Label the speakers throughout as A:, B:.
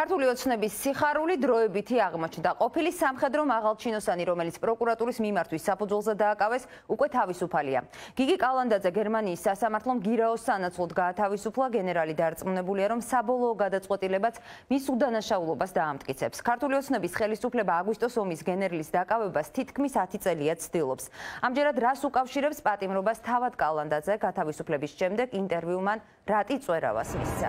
A: ქართული ოცნების სიხარული დროებითი აღმოჩნდა. ყოფილი სამხედრო მაღალჩინოსანი, რომელიც პროკურატურის მიმართვის საფუძველზე დააკავეს, უკვე თავისუფალია. გიგი კალანდაძე გერმანიის სასამართლომ გირაოს სანაცვლოდ გაათავისუფლა. გენერალი დარწმუნებულია, რომ საბოლოო გადაწყვეტილებაც მის უდანაშაულობას დაამტკიცებს. ქართული ოცნების ხელისუფლება აგვისტოს ომის გენერლის დაკავებას თითქმის 10 წელია ცდილობს. ამჯერად რას უკავშირებს პატიმრობას თავად კალანდაძე გათავისუფლების შემდეგ ინტერვიუმან რატი წვერავას მისცა.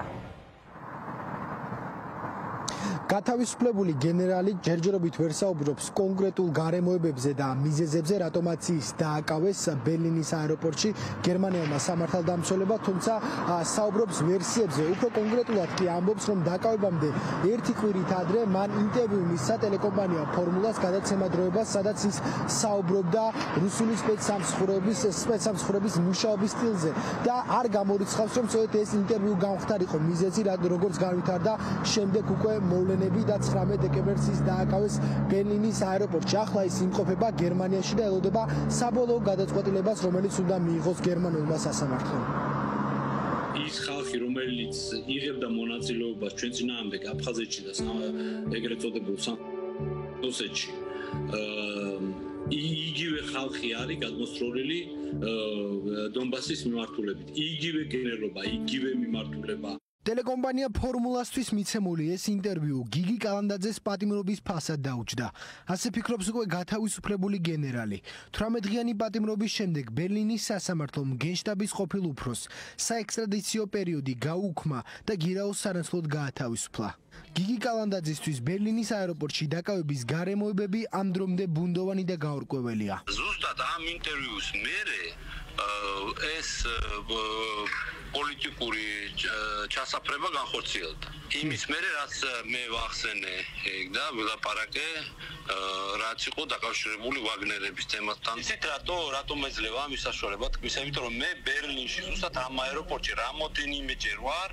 B: გათავისუფლებული გენერალი ჯერჯერობით ვერ საუბრობს კონკრეტულ გარემოებებზე და მიზეზებზე, რატომაც ის დააკავეს ბერლინის აეროპორტში გერმანიელმა სამართალდამცველებმა, თუმცა საუბრობს ვერსიებზე. უფრო კონკრეტულად კი ამბობს, რომ დაკავებამდე ერთი კვირით ადრე მან ინტერვიუ მისცა ტელეკომპანია ფორმულას გადაცემა დროებას, სადაც ის საუბრობდა რუსული სპეცსამსხვრების მუშაობის სტილზე და არ გამორიცხავს, რომ სწორედ ეს ინტერვიუ გამხდარიყო მიზეზი, როგორც განვითარდა შემდეგ უკვე მოვლენები და 19 დეკემბერს ის დააკავეს ბერლინის აეროპორტში. ახლა ის იმყოფება გერმანიაში და ელოდება საბოლოო გადაწყვეტილებას, რომელიც უნდა მიიღოს გერმანულმა სასამართლომ.
C: ის ხალხი, რომელიც იღებდა მონაწილეობას ჩვენ წინააღმდეგ აფხაზეთში და ეგრეთ წოდებულ ოსეთში, იგივე ხალხი არის გადმოსწორილი დონბასის მიმართულებით. იგივე გენერლობა, იგივე მიმართულება.
B: ტელეკომპანია ფორმულასთვის მიცემული ეს ინტერვიუ გიგი კალანდაძეს პატიმრობის ფასად დაუჯდა. ასე ფიქრობს უკვე გათავისუფლებული გენერალი. 18-დღიანი პატიმრობის შემდეგ ბერლინის სასამართლომ გენშტაბის ყოფილ უფროსს საექსტრადიციო პერიოდი გაუქმა და გირაოს სანაცვლოდ გაათავისუფლა. გიგი კალანდაძისთვის ბერლინის აეროპორტში დაკავების გარემოებები ამ დრომდე ბუნდოვანი და გაურკვეველია.
C: ზუსტად ამ ინტერვიუს მერე ეს პოლიტიკური ჩასაფრება განხორციელდა. იმის მერე რაც მე ვახსენე და ვილაპარაკე რაც იყო დაკავშირებული ვაგნერების თემასთან. იცით რატომ ეძლევა ამის საშუალება თქვის, იმიტომ რომ მე ბერლინში ზუსტად ამ აეროპორტში რამოდენიმეჯერ ვარ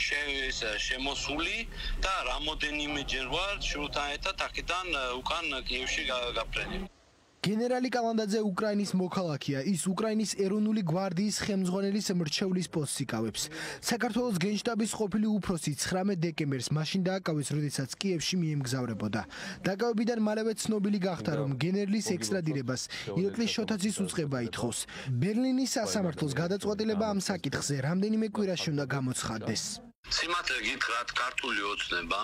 C: შემოსული და რამოდენიმეჯერ ვარ შვილთან ერთად აქედან უკან კიევში გაფრენილი.
B: გენერალი კალანდაძე უკრაინის მოქალაქეა. ის უკრაინის ეროვნული გვარდიის ხელმძღვანელის მრჩევლის პოსტს იკავებს. საქართველოს გენშტაბის ყოფილი უფროსი 19 დეკემბერს მაშინ დააკავეს, როდესაც კიევში მიემგზავრებოდა. დაკავებიდან მალევე ცნობილი გახდა, რომ გენერლის ექსტრადირებას ირაკლი შოთაძის უწყება ითხოვს. ბერლინის სასამართლოს გადაწყვეტილება ამ საკითხზე რამდენიმე კვირაში უნდა გამოცხადდეს.
C: სიმართლე გითხრათ, ქართული ოცნება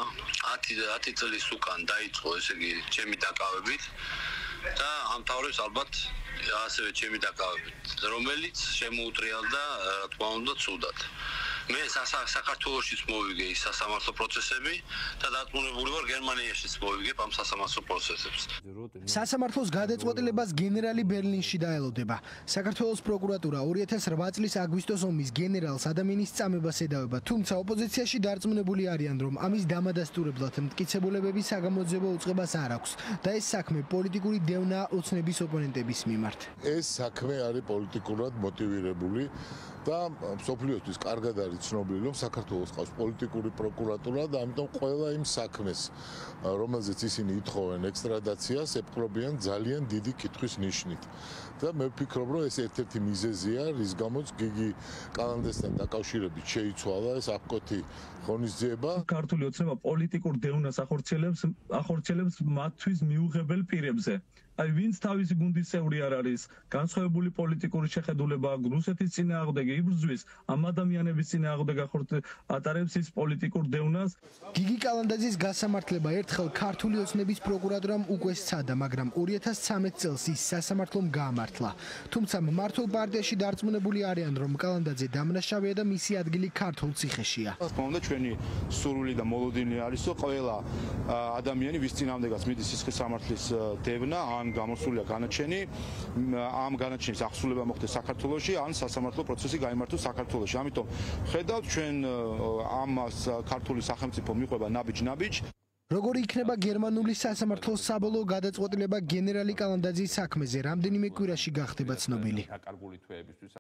C: 10 წლის უკან დაიწყო, ესე იგი, ჩემი დაკავებით და ამთავრებს ალბათ ასევე ჩემი დაკავებით, რომელიც შემოუტრიალდა, რა თქმა უნდა, ცუდად. მე საქართველოშიც მოვიგე ის სასამართლო პროცესები და დარწმუნებული ვარ გერმანიაშიც მოვიგებ ამ სასამართლო პროცესებს.
B: სასამართლოს გადაწყვეტილებას გენერალი ბერლინში დაელოდება. საქართველოს პროკურატურა 2008 წლის აგვისტოს ომის გენერალს ადამიანის წამებას ედავება, თუმცა ოპოზიციაში დარწმუნებული არიან, რომ ამის დამადასტურებლად მტკიცებულებების საგამოძიებო უწყებას არ აქვს და ეს საქმე პოლიტიკური დევნაა ოცნების ოპონენტების მიმართ.
D: ეს საქმე არის პოლიტიკურად მოტივირებული და მსოფლიოსთვის კარგად არის ცნობილი, რომ საქართველოს ყავს პოლიტიკური პროკურატურა და ამიტომ ყველა იმ საქმეს, რომელზეც ისინი ითხოვენ ექსტრადაციას, epყრობიან ძალიან დიდი კითხვის ნიშნით. და მე ვფიქრობ, რომ ეს ერთ-ერთი მიზეზია, რის გამოც გიგი კალანდაძესთან დაკავშირებით შეიცვალა ეს აფკოთი ღონისძიება.
E: ქართული ოცნება პოლიტიკურ დევნას ახორციელებს მათთვის მიუღებელ პირებზე. აი ვინც თავისი გუნდის წევრი არ არის, განსხვავებული პოლიტიკური შეხედულება აქვს, რუსეთის წინააღმდეგ იბრძვის, ამ ადამიანების წინააღმდეგ ატარებს ის პოლიტიკურ დევნას.
B: გიგი კალანდაძის გასამართლება ერთხელ ქართული ოცნების პროკურატურამ უკვე სცადა, მაგრამ 2013 წელს ის სასამართლომ გაამართლა. თუმცა მმართველ პარტიაში დარწმუნებული არიან, რომ კალანდაძე დამნაშავეა და მისი ადგილი ქართულ ციხეშია.
F: თქმა უნდა, ჩვენი სურვილი და მოლოდინი არის, რომ ყველა ადამიანი, ვის წინააღმდეგაც მიდის სისხლის სამართლის დევნა, ან გამოსულია განაჩენი, ამ განაჩენის აღსრულება მოხდეს საქართველოში, ან სასამართლო პროცესი გაიმართოს საქართველოში. ამიტომ ხედავთ, ჩვენ ამას ქართული სახელმწიფო მიყვება ნაბიჯ-ნაბიჯ.
B: როგორი იქნება გერმანული სასამართლოს საბოლოო გადაწყვეტილება გენერალი კალანდაძის საქმეზე, რამდენიმე კვირაში გახდება ცნობილი.